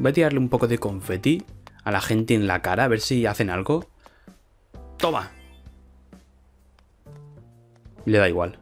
Voy a tirarle un poco de confeti a la gente en la cara, a ver si hacen algo. ¡Toma! Le da igual.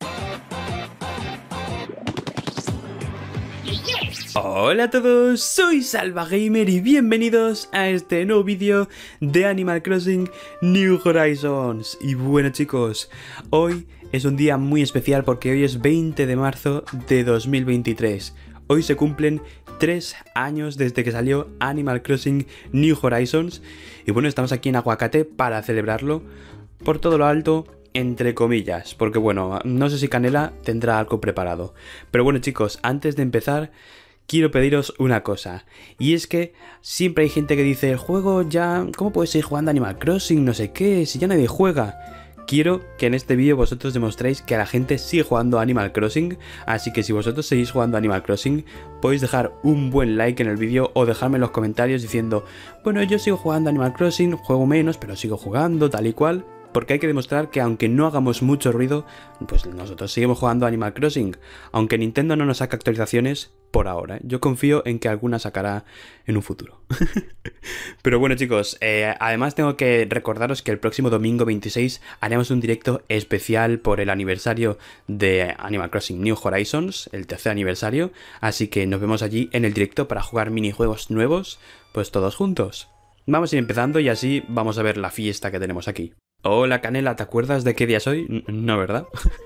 Hola a todos, soy SalvaGamer y bienvenidos a este nuevo vídeo de Animal Crossing New Horizons. Y bueno chicos, hoy es un día muy especial porque hoy es 20 de marzo de 2023. Hoy se cumplen 3 años desde que salió Animal Crossing New Horizons. Y bueno, estamos aquí en Aguacate para celebrarlo por todo lo alto, entre comillas. Porque bueno, no sé si Canela tendrá algo preparado. Pero bueno chicos, antes de empezar, quiero pediros una cosa. Y es que siempre hay gente que dice, el juego ya... ¿Cómo puedes seguir jugando Animal Crossing? No sé qué, si ya nadie juega. Quiero que en este vídeo vosotros demostréis que la gente sigue jugando Animal Crossing, así que si vosotros seguís jugando Animal Crossing, podéis dejar un buen like en el vídeo o dejarme en los comentarios diciendo, bueno, yo sigo jugando Animal Crossing, juego menos, pero sigo jugando, tal y cual, porque hay que demostrar que aunque no hagamos mucho ruido, pues nosotros seguimos jugando Animal Crossing, aunque Nintendo no nos saca actualizaciones por ahora, ¿eh? Yo confío en que alguna sacará en un futuro. Pero bueno chicos, además tengo que recordaros que el próximo domingo 26 haremos un directo especial por el aniversario de Animal Crossing New Horizons, el tercer aniversario, así que nos vemos allí en el directo para jugar minijuegos nuevos, pues todos juntos. Vamos a ir empezando y así vamos a ver la fiesta que tenemos aquí. Hola Canela, ¿te acuerdas de qué día es hoy? No, ¿verdad?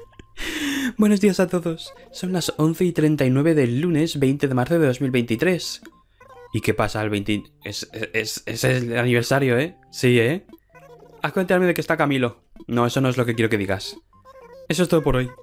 Buenos días a todos. Son las 11:39 del lunes 20 de marzo de 2023. ¿Y qué pasa el 20? Es el aniversario, ¿eh? Sí, ¿eh? Haz contarme de que está Camilo. No, eso no es lo que quiero que digas. Eso es todo por hoy.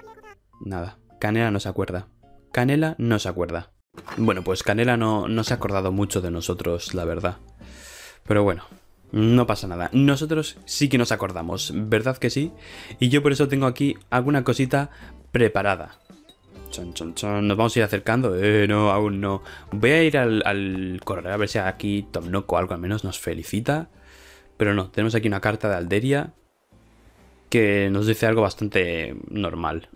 Nada, Canela no se acuerda. Canela no se acuerda. Bueno, pues Canela no se ha acordado mucho de nosotros, la verdad. Pero bueno, no pasa nada. Nosotros sí que nos acordamos, ¿verdad que sí? Y yo por eso tengo aquí alguna cosita preparada. Chon, chon, chon. Nos vamos a ir acercando. No, aún no. Voy a ir al correo a ver si aquí Tom Nook o algo al menos nos felicita. Pero no, tenemos aquí una carta de Alderia que nos dice algo bastante normal.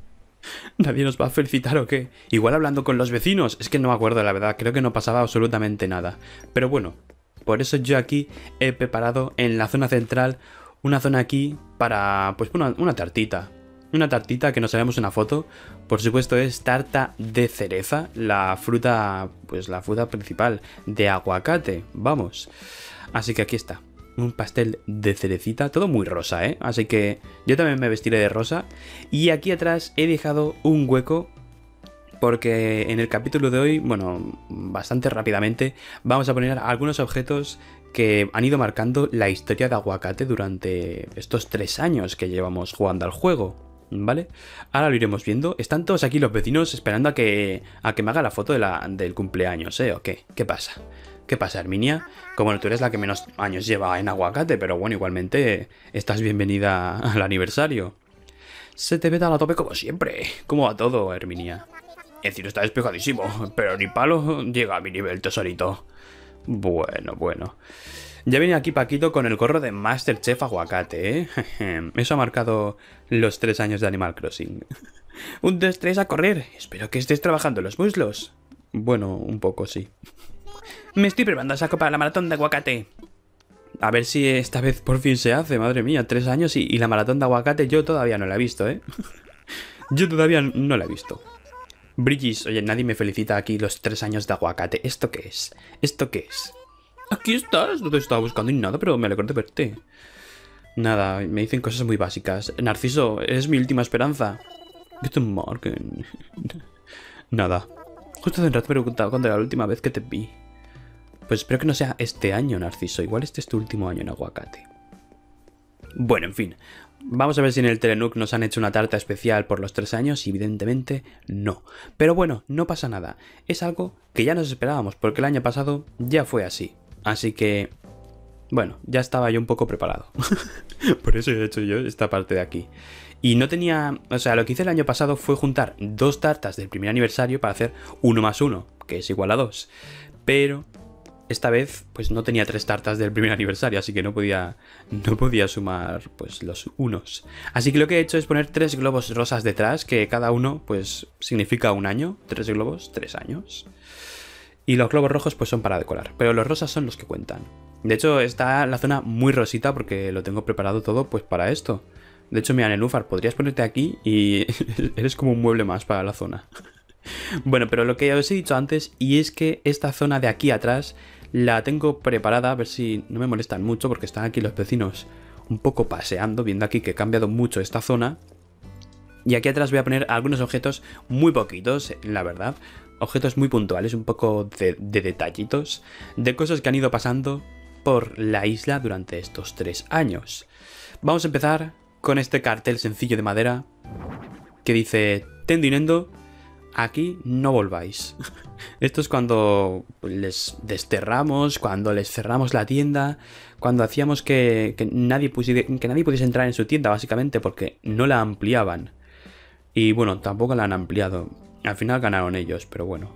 ¿Nadie nos va a felicitar o qué? Igual hablando con los vecinos. Es que no me acuerdo, la verdad. Creo que no pasaba absolutamente nada. Pero bueno, por eso yo aquí he preparado en la zona central una zona aquí para, pues, una tartita. Una tartita que nos haremos una foto. Por supuesto es tarta de cereza, la fruta, pues la fruta principal de aguacate, vamos. Así que aquí está, un pastel de cerecita, todo muy rosa, ¿eh? Así que yo también me vestiré de rosa. Y aquí atrás he dejado un hueco porque en el capítulo de hoy, bueno, bastante rápidamente, vamos a poner algunos objetos que han ido marcando la historia de Aguacate durante estos 3 años que llevamos jugando al juego. ¿Vale? Ahora lo iremos viendo. Están todos aquí los vecinos esperando a que me haga la foto del cumpleaños, ¿eh? ¿O qué? ¿Qué pasa? ¿Qué pasa, Herminia? Como bueno, tú eres la que menos años lleva en Aguacate, pero bueno, igualmente estás bienvenida al aniversario. Se te ve a la tope como siempre. ¿Cómo va todo, Herminia? El cielo está despejadísimo, pero ni palo llega a mi nivel, tesorito. Bueno, bueno. Ya viene aquí Paquito con el gorro de Masterchef Aguacate, ¿eh? Eso ha marcado los 3 años de Animal Crossing. 1, 2, 3, a correr. Espero que estés trabajando los muslos. Bueno, un poco sí. Me estoy preparando a saco para la maratón de Aguacate. A ver si esta vez por fin se hace, madre mía. 3 años y la maratón de Aguacate yo todavía no la he visto, ¿eh? Yo todavía no la he visto. Bridges, oye, nadie me felicita aquí los 3 años de Aguacate. ¿Esto qué es? ¿Esto qué es? Aquí estás, no te estaba buscando ni nada, pero me alegro de verte. Nada, me dicen cosas muy básicas. Narciso, eres mi última esperanza. ¿Qué te marquen? Nada. Justo hace un rato me he preguntado cuándo era la última vez que te vi. Pues espero que no sea este año, Narciso. Igual este es tu último año en Aguacate. Bueno, en fin. Vamos a ver si en el Telenook nos han hecho una tarta especial por los 3 años y evidentemente no. Pero bueno, no pasa nada. Es algo que ya nos esperábamos porque el año pasado ya fue así. Así que, bueno, ya estaba yo un poco preparado. Por eso he hecho yo esta parte de aquí. Y no tenía... O sea, lo que hice el año pasado fue juntar 2 tartas del primer aniversario para hacer 1 más 1, que es igual a 2. Pero esta vez, pues no tenía 3 tartas del primer aniversario, así que no podía sumar, pues, los unos. Así que lo que he hecho es poner 3 globos rosas detrás, que cada uno, pues, significa un año. 3 globos, 3 años. Y los globos rojos pues son para decorar, pero los rosas son los que cuentan. De hecho está la zona muy rosita porque lo tengo preparado todo pues para esto. De hecho mira, Nenúfar, podrías ponerte aquí y eres como un mueble más para la zona. Bueno, pero lo que ya os he dicho antes, y es que esta zona de aquí atrás la tengo preparada, a ver si no me molestan mucho porque están aquí los vecinos un poco paseando, viendo aquí que he cambiado mucho esta zona. Y aquí atrás voy a poner algunos objetos muy poquitos, la verdad. Objetos muy puntuales, un poco de detallitos, de cosas que han ido pasando por la isla durante estos 3 años. Vamos a empezar con este cartel sencillo de madera que dice: Tendinendo, aquí no volváis. Esto es cuando les desterramos, cuando les cerramos la tienda, cuando hacíamos que nadie pudiese entrar en su tienda, básicamente, porque no la ampliaban. Y bueno, tampoco la han ampliado. Al final ganaron ellos, pero bueno.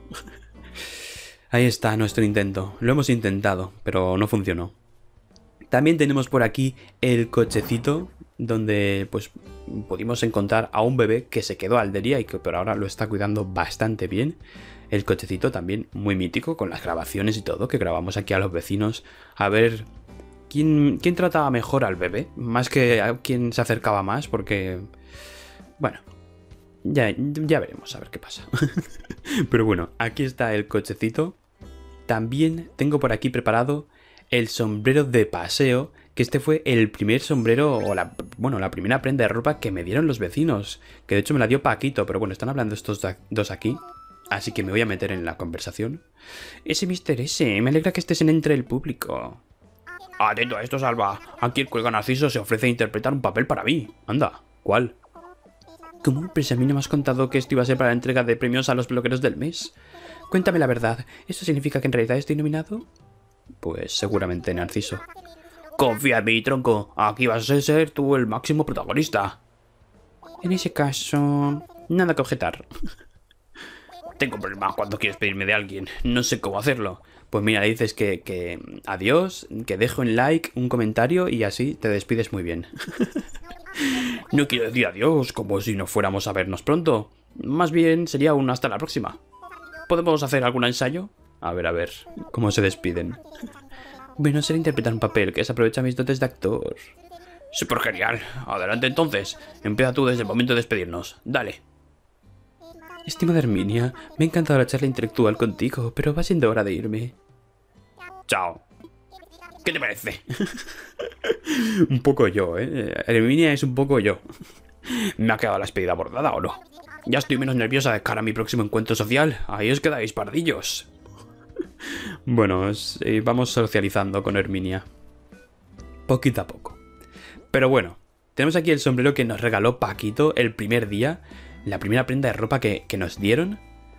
Ahí está nuestro intento. Lo hemos intentado, pero no funcionó. También tenemos por aquí el cochecito, donde pues pudimos encontrar a un bebé que se quedó a Alderia y que por ahora lo está cuidando bastante bien. El cochecito también muy mítico, con las grabaciones y todo, que grabamos aquí a los vecinos. A ver quién trataba mejor al bebé, más que a quién se acercaba más, porque... Bueno, ya veremos a ver qué pasa. Pero bueno, aquí está el cochecito. También tengo por aquí preparado el sombrero de paseo, que este fue el primer sombrero, o la primera prenda de ropa que me dieron los vecinos, que de hecho me la dio Paquito, pero bueno, están hablando estos dos aquí, así que me voy a meter en la conversación. Ese Mr. S, me alegra que estés entre el público. Atento a esto, Salva. Aquí el Cuelga Narciso se ofrece a interpretar un papel para mí. Anda, ¿cuál? ¿Cómo? Pues a mí no me has contado que esto iba a ser para la entrega de premios a los blogueros del mes. Cuéntame la verdad, ¿eso significa que en realidad estoy nominado? Pues seguramente, Narciso. Confía en mí, tronco. Aquí vas a ser tú el máximo protagonista. En ese caso, nada que objetar. Tengo problemas cuando quieres pedirme de alguien. No sé cómo hacerlo. Pues mira, le dices que adiós, que dejo un like, un comentario y así te despides muy bien. No quiero decir adiós, como si no fuéramos a vernos pronto. Más bien sería un hasta la próxima. ¿Podemos hacer algún ensayo? A ver, ¿cómo se despiden? Bueno, será interpretar un papel que se aprovecha mis dotes de actor. Súper genial. Adelante entonces. Empieza tú desde el momento de despedirnos. Dale. Estimada Herminia, me ha encantado la charla intelectual contigo, pero va siendo hora de irme. Chao. ¿Qué te parece? Un poco yo, ¿eh? Herminia es un poco yo. ¿Me ha quedado la despedida bordada o no? Ya estoy menos nerviosa de cara a mi próximo encuentro social. Ahí os quedáis, pardillos. Bueno, vamos socializando con Herminia. Poquito a poco. Pero bueno, tenemos aquí el sombrero que nos regaló Paquito el primer día. La primera prenda de ropa que nos dieron.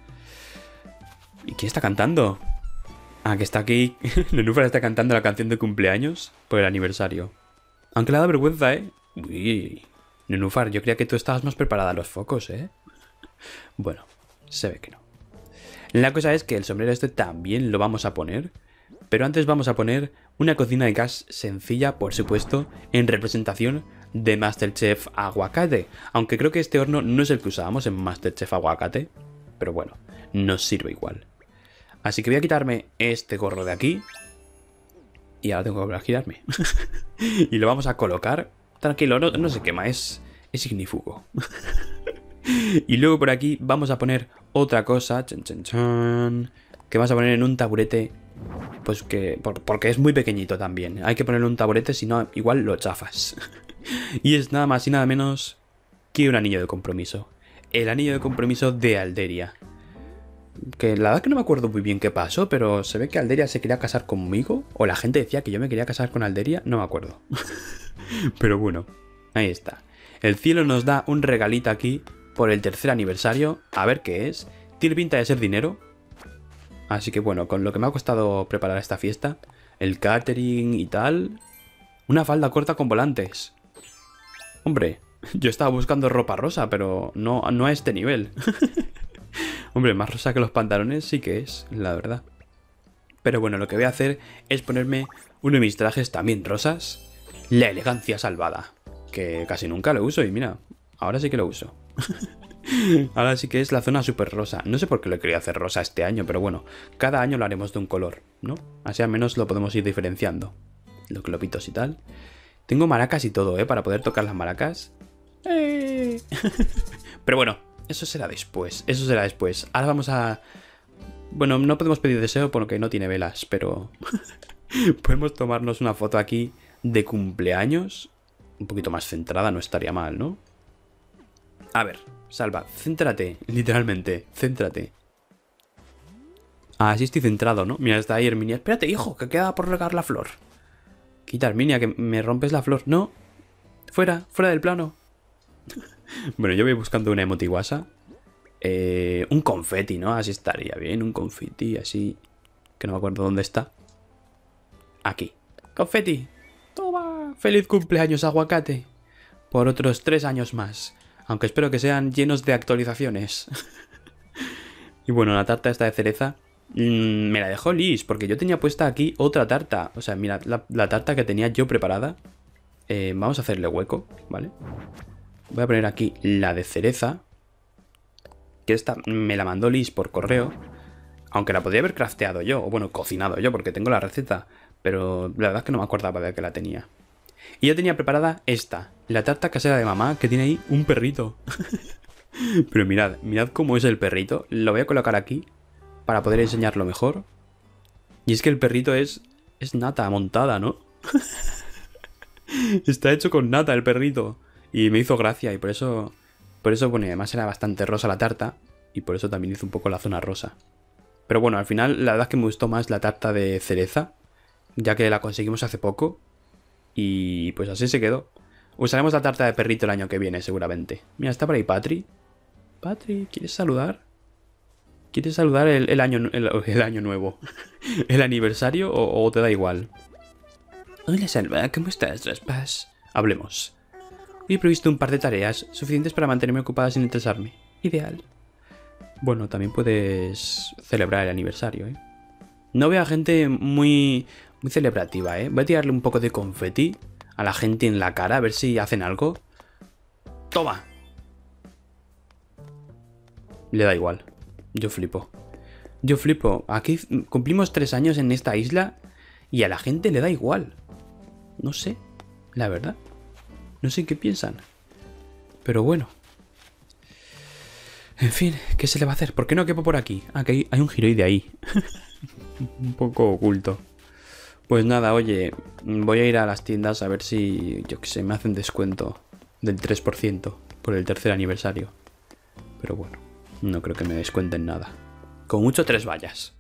¿Y quién está cantando? Ah, que está aquí. Nenúfar está cantando la canción de cumpleaños por el aniversario. Aunque le da vergüenza, ¿eh? Uy, Nenúfar, yo creía que tú estabas más preparada a los focos, ¿eh? Bueno, se ve que no. La cosa es que el sombrero este también lo vamos a poner. Pero antes vamos a poner una cocina de gas sencilla, por supuesto, en representación de Masterchef Aguacate. Aunque creo que este horno no es el que usábamos en Masterchef Aguacate. Pero bueno, nos sirve igual. Así que voy a quitarme este gorro de aquí. Y ahora tengo que volver a girarme. Y lo vamos a colocar. Tranquilo, no se quema, es ignífugo. Y luego por aquí vamos a poner otra cosa. Chan, chan, chan, que vamos a poner en un taburete. Pues que... porque es muy pequeñito también. Hay que ponerle un taburete, si no, igual lo chafas. Y es nada más y nada menos que un anillo de compromiso. El anillo de compromiso de Alderia. Que la verdad que no me acuerdo muy bien qué pasó, pero se ve que Alderia se quería casar conmigo. O la gente decía que yo me quería casar con Alderia, no me acuerdo. Pero bueno, ahí está. El cielo nos da un regalito aquí por el 3er aniversario. A ver qué es. Tiene pinta de ser dinero. Así que bueno, con lo que me ha costado preparar esta fiesta, el catering y tal... Una falda corta con volantes. Hombre, yo estaba buscando ropa rosa, pero no a este nivel. Hombre, más rosa que los pantalones sí que es, la verdad. Pero bueno, lo que voy a hacer es ponerme uno de mis trajes también rosas. La elegancia salvada. Que casi nunca lo uso y mira, ahora sí que lo uso. Ahora sí que es la zona súper rosa. No sé por qué lo he querido hacer rosa este año, pero bueno, cada año lo haremos de un color, ¿no? Así al menos lo podemos ir diferenciando. Los globitos y tal. Tengo maracas y todo, ¿eh? Para poder tocar las maracas. Pero bueno, eso será después. Eso será después. Ahora vamos a... Bueno, no podemos pedir deseo porque no tiene velas, pero... podemos tomarnos una foto aquí de cumpleaños. Un poquito más centrada, no estaría mal, ¿no? A ver, Salva, céntrate, literalmente, céntrate. Ah, sí estoy centrado, ¿no? Mira, está ahí Herminia. Espérate, hijo, que queda por regar la flor. Quita, Herminia, que me rompes la flor. No, fuera, fuera del plano. Bueno, yo voy buscando una emotiguasa. Un confeti, ¿no? Así estaría bien, un confeti, así. Que no me acuerdo dónde está. Aquí. Confeti. Toma. Feliz cumpleaños, aguacate. Por otros 3 años más. Aunque espero que sean llenos de actualizaciones. Y bueno, la tarta esta de cereza me la dejó Liz, porque yo tenía puesta aquí otra tarta. O sea, mira, la tarta que tenía yo preparada. Vamos a hacerle hueco, ¿vale? Voy a poner aquí la de cereza. Que esta me la mandó Liz por correo. Aunque la podría haber crafteado yo, o bueno, cocinado yo, porque tengo la receta. Pero la verdad es que no me acordaba de que la tenía. Y yo tenía preparada esta, la tarta casera de mamá, que tiene ahí un perrito. Pero mirad, mirad cómo es el perrito. Lo voy a colocar aquí para poder enseñarlo mejor. Y es que el perrito es nata montada, ¿no? Está hecho con nata el perrito. Y me hizo gracia y por eso, bueno, además era bastante rosa la tarta. Y por eso también hizo un poco la zona rosa. Pero bueno, al final la verdad es que me gustó más la tarta de cereza, ya que la conseguimos hace poco. Y pues así se quedó. Usaremos la tarta de perrito el año que viene, seguramente. Mira, está por ahí Patri. Patri, ¿quieres saludar? ¿Quieres saludar el año nuevo? ¿El aniversario o te da igual? Hola, Salva, ¿cómo estás, Raspas? Hablemos. Hoy he previsto un par de tareas suficientes para mantenerme ocupada sin estresarme. Ideal. Bueno, también puedes celebrar el aniversario, ¿eh? No veo a gente muy celebrativa, ¿eh? Voy a tirarle un poco de confeti a la gente en la cara, a ver si hacen algo. ¡Toma! Le da igual. Yo flipo. Yo flipo. Aquí cumplimos 3 años en esta isla y a la gente le da igual. No sé, la verdad. No sé qué piensan. Pero bueno. En fin, ¿qué se le va a hacer? ¿Por qué no quepo por aquí? Ah, que hay un giroide ahí. Un poco oculto. Pues nada, oye, voy a ir a las tiendas a ver si, yo qué sé, me hacen descuento del 3% por el tercer aniversario. Pero bueno, no creo que me descuenten nada. Con mucho 3 vallas.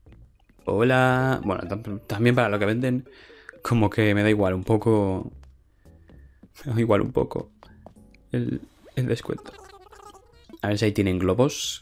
Hola. Bueno, también para lo que venden, como que me da igual un poco. Me da igual un poco el descuento. A ver si ahí tienen globos.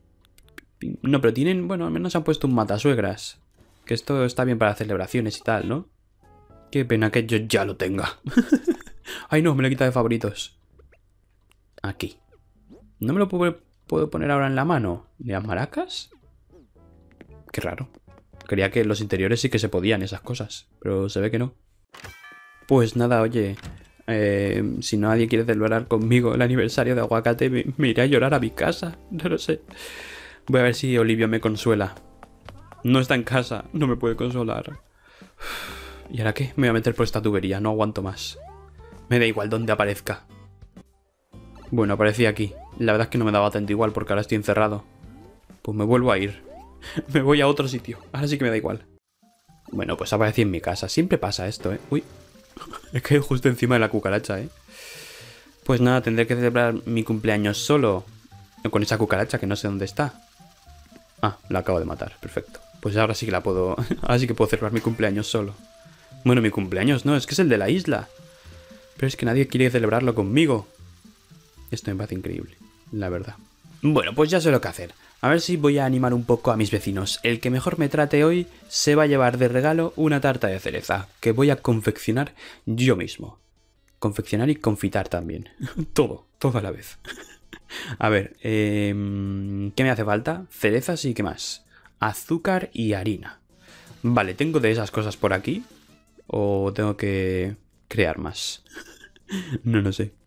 No, pero tienen, bueno, al menos han puesto un matasuegras. Que esto está bien para celebraciones y tal, ¿no? Qué pena que yo ya lo tenga. Ay, no, me lo he quitado de favoritos. Aquí. ¿No me lo puedo poner ahora en la mano? ¿De las maracas? Qué raro. Creía que los interiores sí que se podían esas cosas, pero se ve que no. Pues nada, oye, si nadie quiere celebrar conmigo el aniversario de Aguacate, me iré a llorar a mi casa. No lo sé. Voy a ver si Olivia me consuela. No está en casa, no me puede consolar. ¿Y ahora qué? Me voy a meter por esta tubería, no aguanto más. Me da igual dónde aparezca. Bueno, aparecía aquí. La verdad es que no me daba tanto igual porque ahora estoy encerrado. Pues me vuelvo a ir. Me voy a otro sitio. Ahora sí que me da igual. Bueno, pues aparecí en mi casa. Siempre pasa esto, ¿eh? Uy. Es que justo encima de la cucaracha, ¿eh? Pues nada, tendré que celebrar mi cumpleaños solo. Con esa cucaracha que no sé dónde está. Ah, la acabo de matar. Perfecto. Pues ahora sí que la puedo... ahora sí que puedo celebrar mi cumpleaños solo. Bueno, mi cumpleaños no, es que es el de la isla. Pero es que nadie quiere celebrarlo conmigo. Esto me parece increíble, la verdad. Bueno, pues ya sé lo que hacer. A ver si voy a animar un poco a mis vecinos. El que mejor me trate hoy se va a llevar de regalo una tarta de cereza que voy a confeccionar yo mismo. Confeccionar y confitar también. Todo a la vez. A ver, ¿qué me hace falta? Cerezas y ¿qué más? Azúcar y harina. Vale, ¿tengo de esas cosas por aquí? ¿O tengo que crear más? No sé.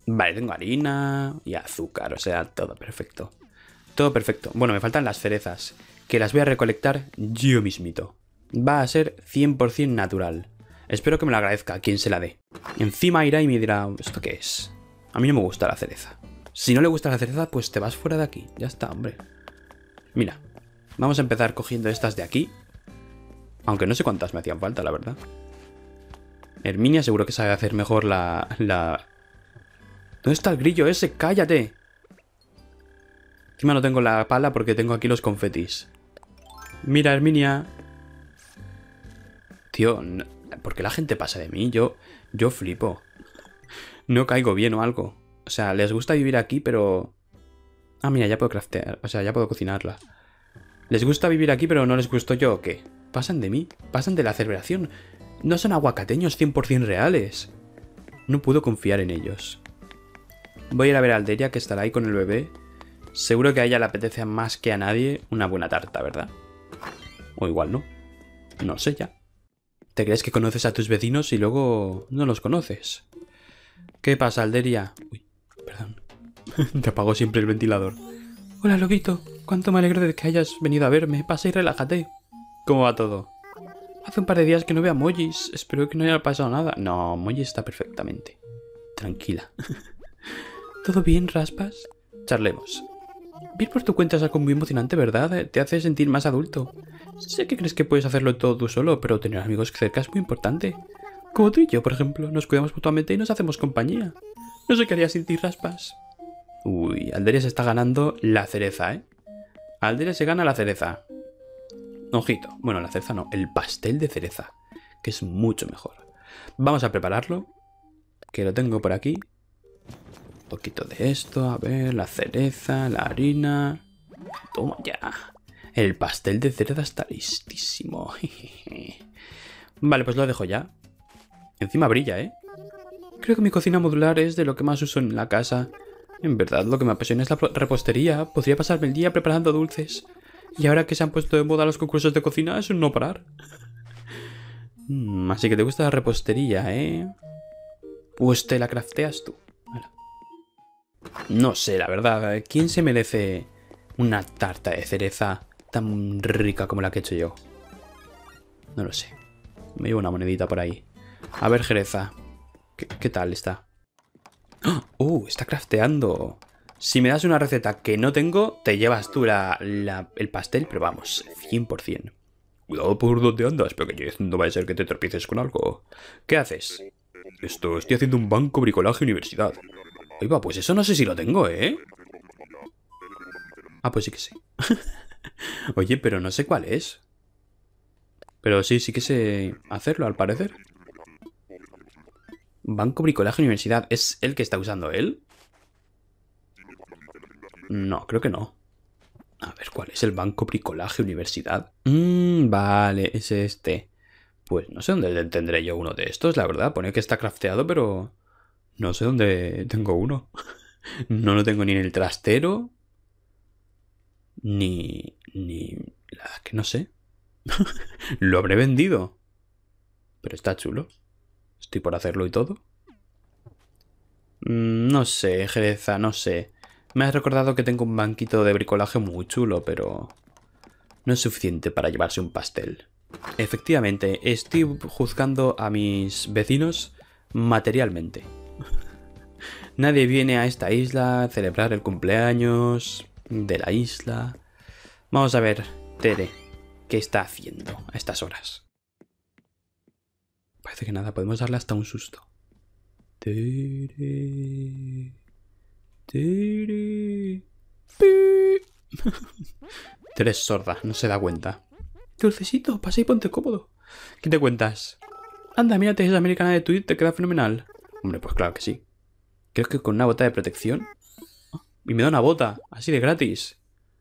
Vale, tengo harina y azúcar, o sea, todo perfecto. Todo perfecto. Bueno, me faltan las cerezas, que las voy a recolectar yo mismito. Va a ser 100% natural. Espero que me lo agradezca quien se la dé. Encima irá y me dirá, ¿esto qué es? A mí no me gusta la cereza. Si no le gusta la cereza, pues te vas fuera de aquí. Ya está, hombre. Mira, vamos a empezar cogiendo estas de aquí. Aunque no sé cuántas me hacían falta, la verdad. Herminia seguro que sabe hacer mejor la... ¿Dónde está el grillo ese? ¡Cállate! Encima no tengo la pala porque tengo aquí los confetis. Mira, Herminia. Tío, ¿por qué la gente pasa de mí? Yo flipo. No caigo bien o algo. O sea, les gusta vivir aquí, pero... Ah, mira, ya puedo craftear. O sea, ya puedo cocinarla. Les gusta vivir aquí, pero no les gusto yo, ¿o qué? Pasan de mí. Pasan de la celebración. No son aguacateños 100% reales. No puedo confiar en ellos. Voy a ir a ver a Alderia, que estará ahí con el bebé. Seguro que a ella le apetece más que a nadie una buena tarta, ¿verdad? O igual no. No sé ya. ¿Te crees que conoces a tus vecinos y luego no los conoces? ¿Qué pasa, Alderia? Uy, perdón. Te apago siempre el ventilador. Hola, lobito. Cuánto me alegro de que hayas venido a verme. Pasa y relájate. ¿Cómo va todo? Hace un par de días que no veo a Mollis. Espero que no haya pasado nada. No, Mollis está perfectamente. Tranquila. ¿Todo bien, Raspas? Charlemos. Vir por tu cuenta es algo muy emocionante, ¿verdad? Te hace sentir más adulto. Sé que crees que puedes hacerlo todo tú solo, pero tener amigos cerca es muy importante. Como tú y yo, por ejemplo, nos cuidamos mutuamente y nos hacemos compañía. No sé qué haría sin ti, Raspas. Uy, Alderia se está ganando la cereza, ¿eh? Alderia se gana la cereza. Ojito. Bueno, la cereza no, el pastel de cereza, que es mucho mejor. Vamos a prepararlo, que lo tengo por aquí. Un poquito de esto, a ver, la cereza, la harina. Toma ya. El pastel de cereza está listísimo. Vale, pues lo dejo ya. Encima brilla, ¿eh? Creo que mi cocina modular es de lo que más uso en la casa. En verdad, lo que me apasiona es la repostería. Podría pasarme el día preparando dulces. Y ahora que se han puesto de moda los concursos de cocina, es un no parar. Así que te gusta la repostería, ¿eh? Pues te la crafteas tú. No sé, la verdad. ¿Quién se merece una tarta de cereza tan rica como la que he hecho yo? No lo sé. Me llevo una monedita por ahí. A ver, Jereza. ¿Qué tal está? Está crafteando. Si me das una receta que no tengo, te llevas tú el pastel, pero vamos, 100%. Cuidado por donde andas, pequeñez. No vaya a ser que te tropieces con algo. ¿Qué haces? Estoy haciendo un banco bricolaje universidad. Oiga, pues eso no sé si lo tengo, ¿eh? Ah, pues sí que sé. Oye, pero no sé cuál es. Pero sí que sé hacerlo, al parecer. Banco bricolaje universidad. ¿Es el que está usando él? No, creo que no. A ver, ¿cuál es el banco bricolaje universidad? Vale, es este. Pues no sé dónde tendré yo uno de estos, la verdad. Pone que está crafteado, pero... no sé dónde tengo uno. No lo tengo ni en el trastero. Ni... la que no sé. Lo habré vendido. Pero está chulo. Estoy por hacerlo y todo. No sé, Jereza, no sé. Me has recordado que tengo un banquito de bricolaje muy chulo, pero... no es suficiente para llevarse un pastel. Efectivamente, estoy juzgando a mis vecinos materialmente. Nadie viene a esta isla a celebrar el cumpleaños de la isla. Vamos a ver, Tere, ¿qué está haciendo a estas horas? Parece que nada, podemos darle hasta un susto. Tere... Tere... Tere es sorda, no se da cuenta. Dulcecito, pasa y ponte cómodo. ¿Qué te cuentas? Anda, mírate esa americana de Tweet, te queda fenomenal. Hombre, pues claro que sí. Creo que con una bota de protección. Y me da una bota, así de gratis.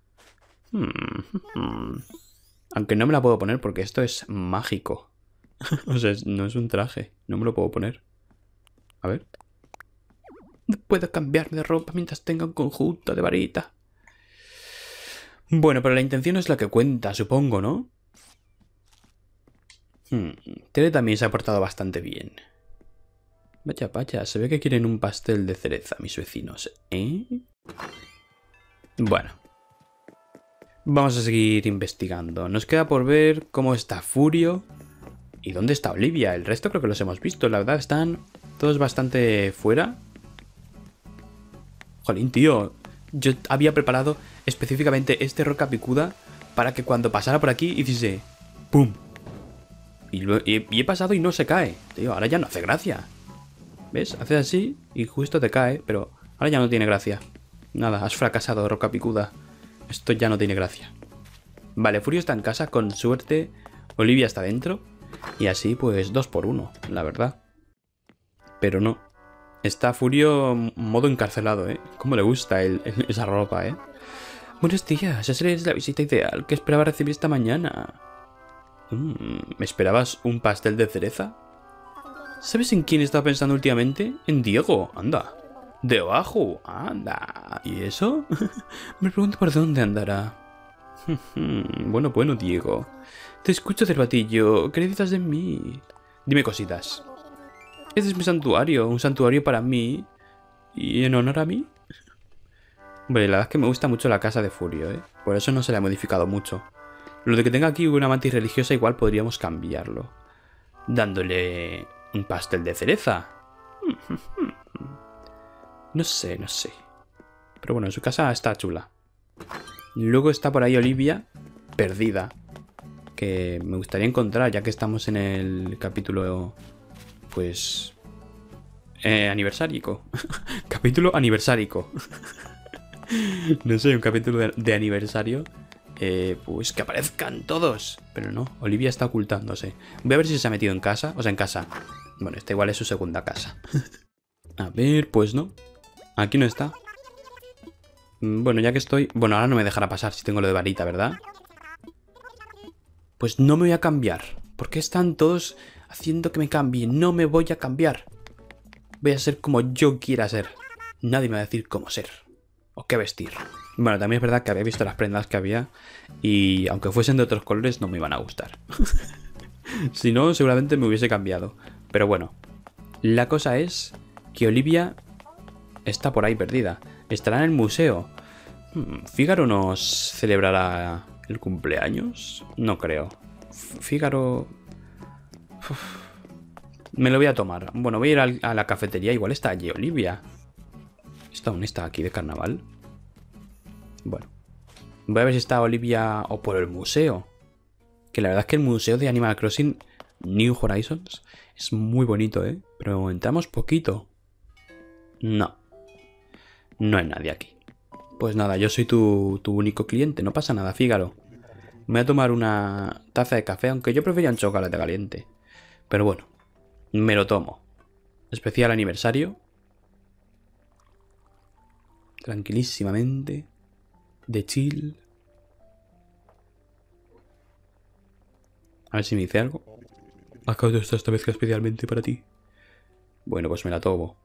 Aunque no me la puedo poner porque esto es mágico. O sea, no es un traje, no me lo puedo poner. A ver. No puedo cambiarme de ropa mientras tenga un conjunto de varita. Bueno, pero la intención es la que cuenta, supongo, ¿no? Tere también se ha portado bastante bien. Vaya, vaya, se ve que quieren un pastel de cereza, mis vecinos, ¿eh? Bueno. Vamos a seguir investigando. Nos queda por ver cómo está Furio y dónde está Olivia. El resto creo que los hemos visto. La verdad, están todos bastante fuera. Jolín, tío. Yo había preparado específicamente este roca picuda para que cuando pasara por aquí hiciese ¡pum! Y he pasado y no se cae. Tío, ahora ya no hace gracia. ¿Ves? Haces así y justo te cae, pero ahora ya no tiene gracia. Nada, has fracasado, roca picuda. Esto ya no tiene gracia. Vale, Furio está en casa, con suerte. Olivia está dentro. Y así, pues, 2 por 1, la verdad. Pero no. Está Furio modo encarcelado, ¿eh? Cómo le gusta esa ropa, ¿eh? Buenos días, esa es la visita ideal que esperaba recibir esta mañana. ¿Me esperabas un pastel de cereza? ¿Sabes en quién estaba pensando últimamente? En Diego, anda. Debajo, anda. ¿Y eso? Me pregunto por dónde andará. Bueno, Diego. Te escucho del batillo. ¿Qué necesitas de mí? Dime cositas. Este es mi santuario. Un santuario para mí. ¿Y en honor a mí? Hombre, la verdad es que me gusta mucho la casa de Furio, ¿eh? Por eso no se la he modificado mucho. Lo de que tenga aquí una mantis religiosa igual podríamos cambiarlo. Dándole un pastel de cereza. No sé. Pero bueno, su casa está chula. Luego está por ahí Olivia, perdida. Que me gustaría encontrar, ya que estamos en el capítulo... Pues... aniversárico. Capítulo aniversárico. No sé, un capítulo de aniversario. Pues que aparezcan todos. Pero no, Olivia está ocultándose. Voy a ver si se ha metido en casa. O sea, en casa. Bueno, esta igual es su segunda casa. A ver, pues no. Aquí no está. Bueno, ya que estoy... Bueno, ahora no me dejará pasar si tengo lo de varita, ¿verdad? Pues no me voy a cambiar. ¿Por qué están todos haciendo que me cambie? No me voy a cambiar. Voy a ser como yo quiera ser. Nadie me va a decir cómo ser. O qué vestir. Bueno, también es verdad que había visto las prendas que había. Y aunque fuesen de otros colores, no me iban a gustar. Si no, seguramente me hubiese cambiado. Pero bueno. La cosa es que Olivia... está por ahí perdida. Estará en el museo. ¿Fígaro nos celebrará el cumpleaños? No creo. Fígaro... Me lo voy a tomar. Bueno, voy a ir a la cafetería. Igual está allí Olivia. ¿Esta aún está aquí de carnaval? Bueno. Voy a ver si está Olivia o por el museo. Que la verdad es que el museo de Animal Crossing New Horizons es muy bonito, ¿eh? Pero entramos poquito. No. No hay nadie aquí. Pues nada, yo soy tu único cliente. No pasa nada, Fígaro. Me voy a tomar una taza de café, aunque yo prefería un chocolate caliente. Pero bueno, me lo tomo. Especial aniversario. Tranquilísimamente. De chill. A ver si me dice algo. Acabo de estar esta vez especialmente para ti. Bueno, pues me la tomo.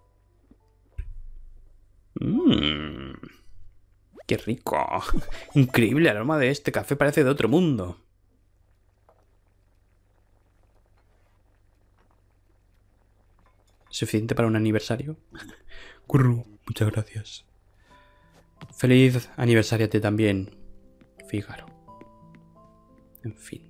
¡Qué rico! Increíble el aroma de este café, parece de otro mundo. ¿Suficiente para un aniversario? Curru, muchas gracias. Feliz aniversario a ti también, Fígaro. En fin.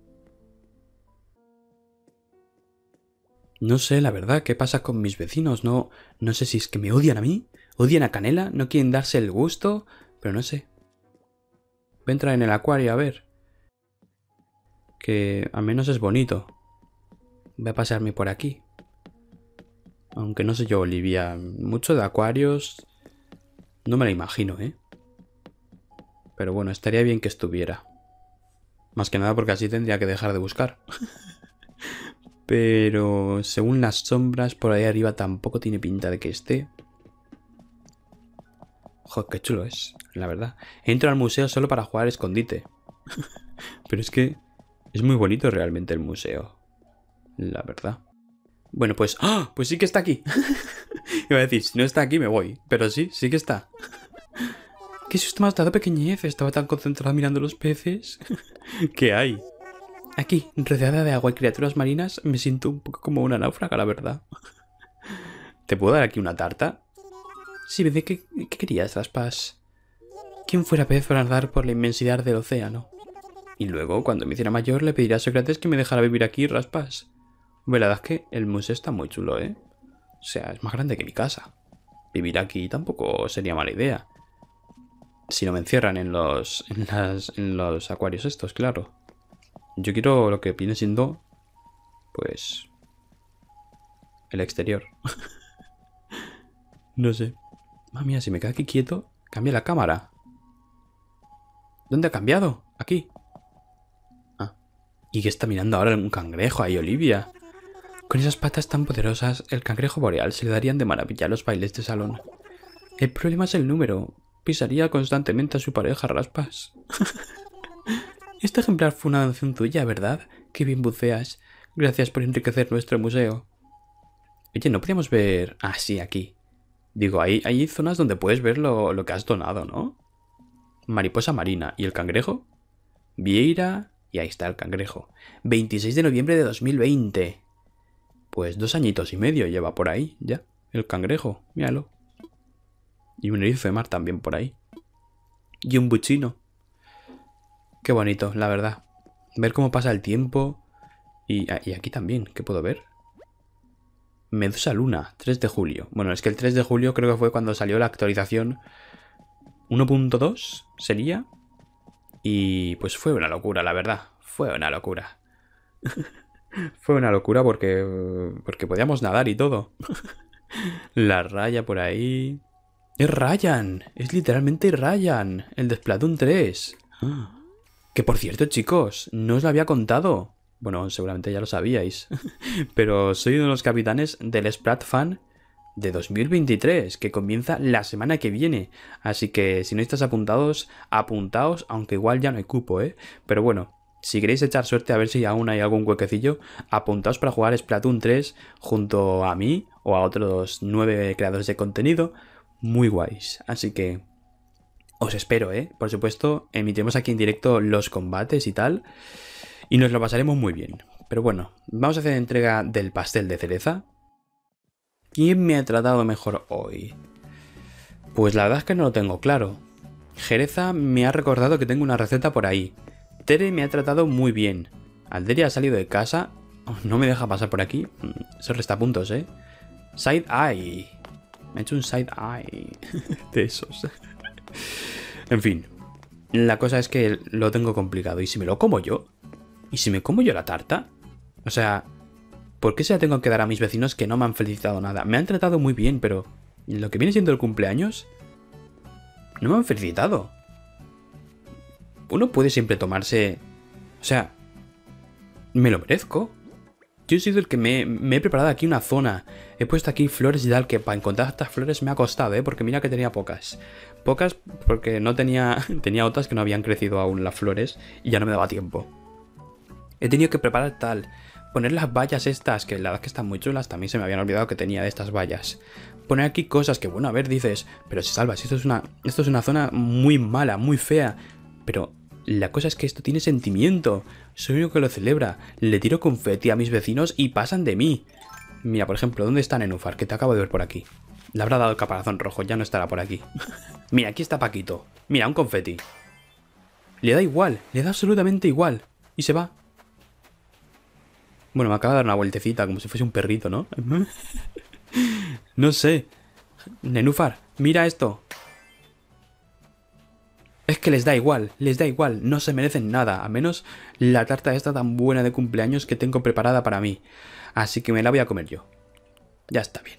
No sé, la verdad, qué pasa con mis vecinos. No sé si es que me odian a mí, odian a Canela, no quieren darse el gusto, pero no sé. Voy a entrar en el acuario a ver. Que al menos es bonito. Voy a pasarme por aquí. Aunque no sé yo, Olivia, mucho de acuarios no me la imagino, ¿eh? Pero bueno, estaría bien que estuviera. Más que nada porque así tendría que dejar de buscar. Pero según las sombras por ahí arriba tampoco tiene pinta de que esté. Joder, qué chulo es, la verdad. Entro al museo solo para jugar escondite. Pero es que es muy bonito realmente el museo. La verdad. Bueno, pues... ¡ah! Pues sí que está aquí. Iba a decir, si no está aquí me voy. Pero sí que está. ¿Qué susto me has dado, pequeñez? Estaba tan concentrada mirando los peces. ¿Qué hay? Aquí, rodeada de agua y criaturas marinas, me siento un poco como una náufraga, la verdad. ¿Te puedo dar aquí una tarta? Sí, bebé, ¿qué querías, Raspas? ¿Quién fuera pez para nadar por la inmensidad del océano? Y luego, cuando me hiciera mayor, le pediré a Sócrates que me dejara vivir aquí, Raspas. La verdad es que el museo está muy chulo, ¿eh? O sea, es más grande que mi casa. Vivir aquí tampoco sería mala idea. Si no me encierran en los acuarios estos, claro. Yo quiero lo que viene siendo, pues, el exterior. No sé. Madre mía, si me quedo aquí quieto, cambia la cámara. ¿Dónde ha cambiado? Aquí. Ah. ¿Y qué está mirando ahora un cangrejo ahí, Olivia? Con esas patas tan poderosas, el cangrejo boreal se le darían de maravilla a los bailes de salón. El problema es el número. Pisaría constantemente a su pareja, Raspas. Este ejemplar fue una donación tuya, ¿verdad? Qué bien buceas. Gracias por enriquecer nuestro museo. Oye, ¿no podíamos ver...? Ah, sí, aquí. Digo, hay zonas donde puedes ver lo que has donado, ¿no? Mariposa marina. ¿Y el cangrejo? Vieira... Y ahí está el cangrejo. 26 de noviembre de 2020. Pues 2 añitos y medio lleva por ahí, ya. El cangrejo, míralo. Y un erizo de mar también por ahí. Y un buchino. Qué bonito, la verdad. Ver cómo pasa el tiempo. Y aquí también, ¿qué puedo ver? Medusa Luna, 3 de julio. Bueno, es que el 3 de julio creo que fue cuando salió la actualización 1.2, sería. Y pues fue una locura, la verdad. Fue una locura. Fue una locura porque podíamos nadar y todo. La Raya por ahí. ¡Es Ryan! ¡Es literalmente Ryan! El de Splatoon 3. Que por cierto, chicos, no os lo había contado. Bueno, seguramente ya lo sabíais. Pero soy uno de los capitanes del Splatfan de 2023, que comienza la semana que viene. Así que si no estáis apuntados, apuntaos, aunque igual ya no hay cupo, ¿eh? Pero bueno, si queréis echar suerte a ver si aún hay algún huequecillo, apuntaos para jugar Splatoon 3 junto a mí o a otros 9 creadores de contenido muy guays. Así que os espero, ¿eh? Por supuesto, emitiremos aquí en directo los combates y tal, y nos lo pasaremos muy bien. Pero bueno, vamos a hacer entrega del pastel de cereza. ¿Quién me ha tratado mejor hoy? Pues la verdad es que no lo tengo claro. Jereza me ha recordado que tengo una receta por ahí. Tere me ha tratado muy bien. Alderia ha salido de casa. No me deja pasar por aquí. Se resta puntos, ¿eh? Side eye. Me ha hecho un side eye. De esos. En fin. La cosa es que lo tengo complicado. ¿Y si me lo como yo? ¿Y si me como yo la tarta? O sea, ¿por qué se la tengo que dar a mis vecinos que no me han felicitado nada? Me han tratado muy bien, pero lo que viene siendo el cumpleaños, no me han felicitado. Uno puede siempre tomarse... O sea, me lo merezco. Yo he sido el que me he preparado aquí una zona. He puesto aquí flores y tal, que para encontrar estas flores me ha costado, ¿eh? Porque mira que tenía pocas. Pocas porque no tenía otras que no habían crecido aún las flores y ya no me daba tiempo. He tenido que preparar tal... Poner las vallas estas, que la verdad que están muy chulas, también se me habían olvidado que tenía de estas vallas. Poner aquí cosas que, bueno, a ver, dices, pero si salvas, esto es una zona muy mala, muy fea. Pero la cosa es que esto tiene sentimiento. Soy el único que lo celebra. Le tiro confeti a mis vecinos y pasan de mí. Mira, por ejemplo, ¿dónde está Nenúfar? Que te acabo de ver por aquí. Le habrá dado el caparazón rojo, ya no estará por aquí. Mira, aquí está Paquito. Mira, un confeti. Le da igual, le da absolutamente igual. Y se va. Bueno, me acaba de dar una vueltecita, como si fuese un perrito, ¿no? No sé. Nenúfar, mira esto. Es que les da igual, no se merecen nada, a menos la tarta esta tan buena de cumpleaños que tengo preparada para mí. Así que me la voy a comer yo. Ya está bien.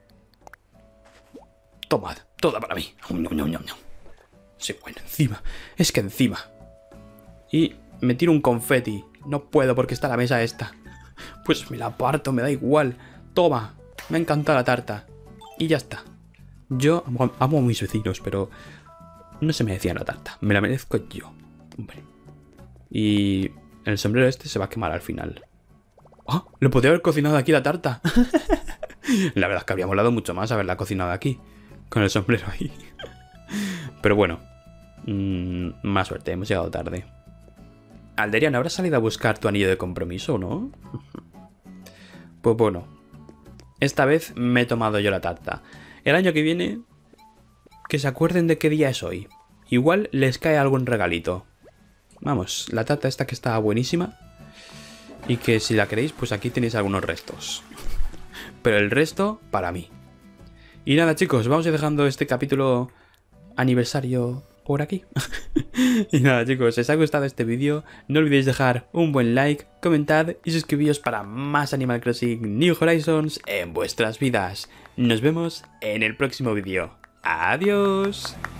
Tomad, toda para mí. Sí, bueno, encima, es que encima. Y me tiro un confeti. No puedo porque está la mesa esta. Pues me la aparto, me da igual. Toma, me ha encantado la tarta. Y ya está. Yo amo a mis vecinos, pero no se merecían la tarta. Me la merezco yo. Hombre. Y el sombrero este se va a quemar al final. ¡Oh! ¡Lo podría haber cocinado aquí la tarta! La verdad es que habría molado mucho más haberla cocinado aquí. Con el sombrero ahí. Pero bueno. Más suerte, hemos llegado tarde. Alderian, ¿habrás salido a buscar tu anillo de compromiso o no? Pues bueno. esta vez me he tomado yo la tarta. El año que viene, que se acuerden de qué día es hoy. Igual les cae algún regalito. Vamos, la tarta esta que está buenísima. Y que si la queréis, pues aquí tenéis algunos restos. Pero el resto, para mí. Y nada, chicos, vamos a ir dejando este capítulo aniversario por aquí. Y nada, chicos, si os ha gustado este vídeo, no olvidéis dejar un buen like, comentad y suscribiros para más Animal Crossing New Horizons en vuestras vidas. Nos vemos en el próximo vídeo. ¡Adiós!